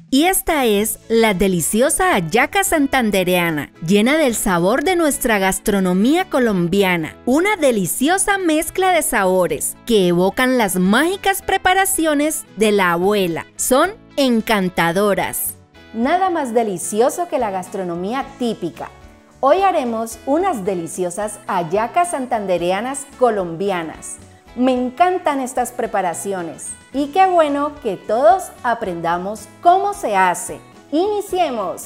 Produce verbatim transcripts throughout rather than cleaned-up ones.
Y esta es la deliciosa hallaca santandereana, llena del sabor de nuestra gastronomía colombiana. Una deliciosa mezcla de sabores que evocan las mágicas preparaciones de la abuela. Son encantadoras. Nada más delicioso que la gastronomía típica. Hoy haremos unas deliciosas hallacas santandereanas colombianas. Me encantan estas preparaciones y qué bueno que todos aprendamos cómo se hace. ¡Iniciemos!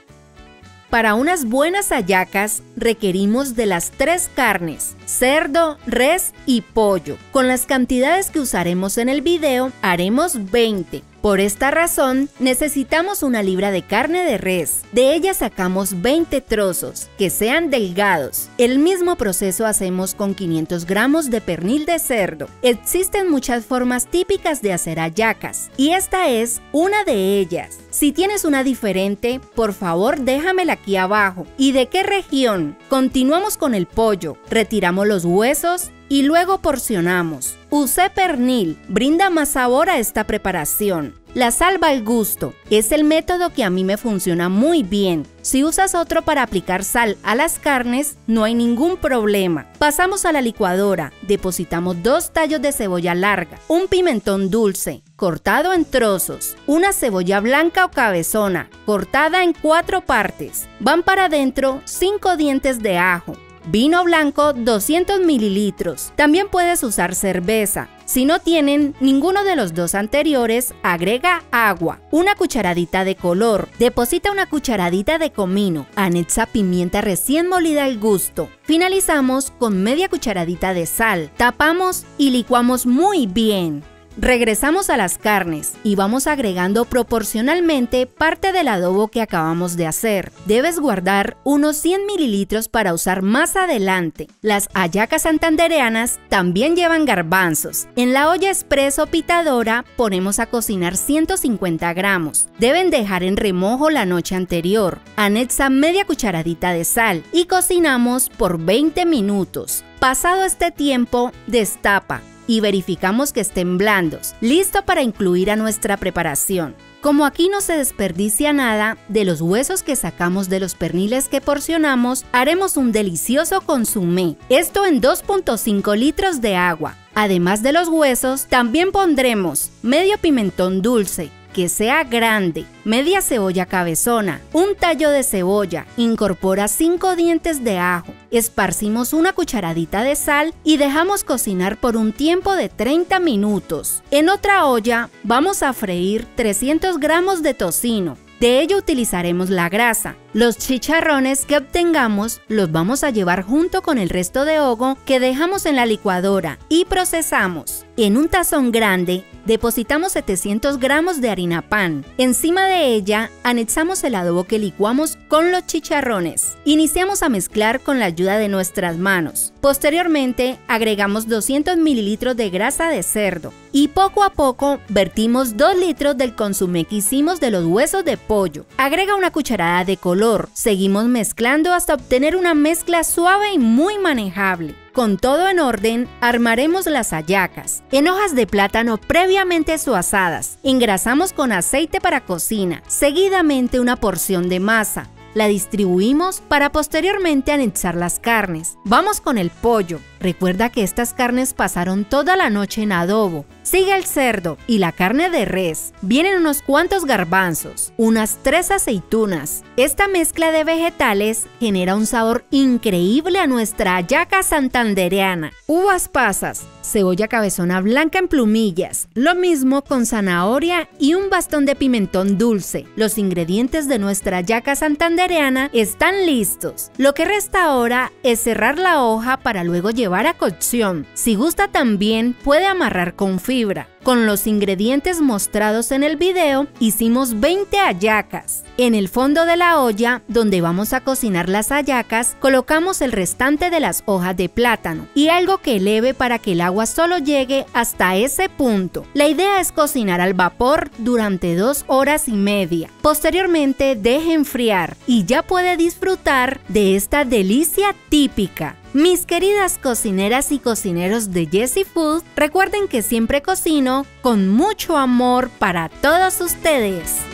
Para unas buenas hallacas requerimos de las tres carnes, cerdo, res y pollo. Con las cantidades que usaremos en el video haremos veinte. Por esta razón, necesitamos una libra de carne de res. De ella sacamos veinte trozos, que sean delgados. El mismo proceso hacemos con quinientos gramos de pernil de cerdo. Existen muchas formas típicas de hacer hallacas, y esta es una de ellas. Si tienes una diferente, por favor déjamela aquí abajo. ¿Y de qué región? Continuamos con el pollo. Retiramos los huesos y luego porcionamos. Usé pernil, brinda más sabor a esta preparación. La sal va al gusto, es el método que a mí me funciona muy bien. Si usas otro para aplicar sal a las carnes, no hay ningún problema. Pasamos a la licuadora, depositamos dos tallos de cebolla larga, un pimentón dulce, cortado en trozos, una cebolla blanca o cabezona, cortada en cuatro partes. Van para adentro cinco dientes de ajo. Vino blanco doscientos mililitros. También puedes usar cerveza. Si no tienen ninguno de los dos anteriores, agrega agua, una cucharadita de color, deposita una cucharadita de comino, anexa pimienta recién molida al gusto. Finalizamos con media cucharadita de sal, tapamos y licuamos muy bien. Regresamos a las carnes y vamos agregando proporcionalmente parte del adobo que acabamos de hacer. Debes guardar unos cien mililitros para usar más adelante. Las hallacas santandereanas también llevan garbanzos. En la olla expreso pitadora ponemos a cocinar ciento cincuenta gramos. Deben dejar en remojo la noche anterior. Anexa media cucharadita de sal y cocinamos por veinte minutos. Pasado este tiempo, destapa y verificamos que estén blandos, listo para incluir a nuestra preparación. Como aquí no se desperdicia nada, de los huesos que sacamos de los perniles que porcionamos, haremos un delicioso consomé, esto en dos punto cinco litros de agua. Además de los huesos, también pondremos medio pimentón dulce, que sea grande, media cebolla cabezona, un tallo de cebolla, incorpora cinco dientes de ajo, esparcimos una cucharadita de sal y dejamos cocinar por un tiempo de treinta minutos. En otra olla vamos a freír trescientos gramos de tocino. De ello utilizaremos la grasa. Los chicharrones que obtengamos los vamos a llevar junto con el resto de hogo que dejamos en la licuadora y procesamos. En un tazón grande depositamos setecientos gramos de harina pan. Encima de ella anexamos el adobo que licuamos con los chicharrones. Iniciamos a mezclar con la ayuda de nuestras manos. Posteriormente agregamos doscientos mililitros de grasa de cerdo y poco a poco vertimos dos litros del consomé que hicimos de los huesos de pollo. Agrega una cucharada de color. Seguimos mezclando hasta obtener una mezcla suave y muy manejable. Con todo en orden, armaremos las hallacas. En hojas de plátano previamente suazadas, engrasamos con aceite para cocina, seguidamente una porción de masa. La distribuimos para posteriormente anexar las carnes. Vamos con el pollo. Recuerda que estas carnes pasaron toda la noche en adobo. Sigue el cerdo y la carne de res. Vienen unos cuantos garbanzos, unas tres aceitunas. Esta mezcla de vegetales genera un sabor increíble a nuestra hallaca santandereana. Uvas pasas, cebolla cabezona blanca en plumillas, lo mismo con zanahoria y un bastón de pimentón dulce. Los ingredientes de nuestra hallaca santandereana están listos. Lo que resta ahora es cerrar la hoja para luego llevar a cocción. Si gusta también puede amarrar con fibra. Con los ingredientes mostrados en el video, hicimos veinte hallacas. En el fondo de la olla, donde vamos a cocinar las hallacas, colocamos el restante de las hojas de plátano y algo que eleve para que el agua solo llegue hasta ese punto. La idea es cocinar al vapor durante dos horas y media. Posteriormente, deje enfriar y ya puede disfrutar de esta delicia típica. Mis queridas cocineras y cocineros de Jessie Food, recuerden que siempre cocino con mucho amor para todos ustedes.